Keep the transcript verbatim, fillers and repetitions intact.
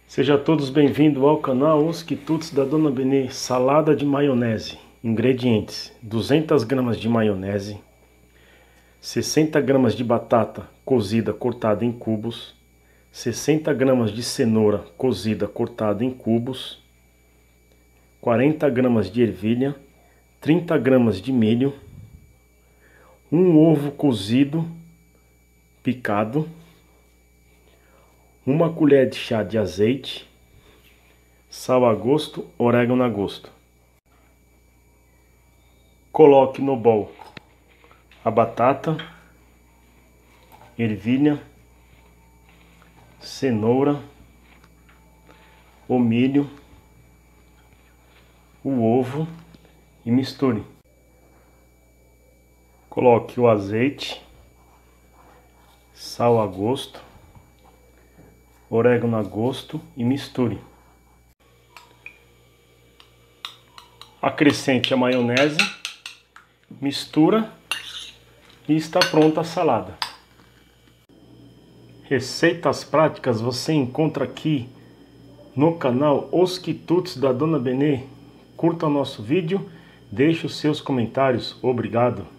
Sejam todos bem-vindos ao canal Os Quitutes da Dona Benê. Salada de maionese. Ingredientes: duzentas gramas de maionese, sessenta gramas de batata cozida cortada em cubos, sessenta gramas de cenoura cozida cortada em cubos, quarenta gramas de ervilha, trinta gramas de milho, um ovo cozido picado, uma colher de chá de azeite, sal a gosto, orégano a gosto. Coloque no bol a batata, ervilha, cenoura, o milho, o ovo e misture. Coloque o azeite, sal a gosto, orégano a gosto e misture. Acrescente a maionese, mistura e está pronta a salada. Receitas práticas você encontra aqui no canal Os Quitutes da Dona Benê. Curta o nosso vídeo, deixe os seus comentários. Obrigado.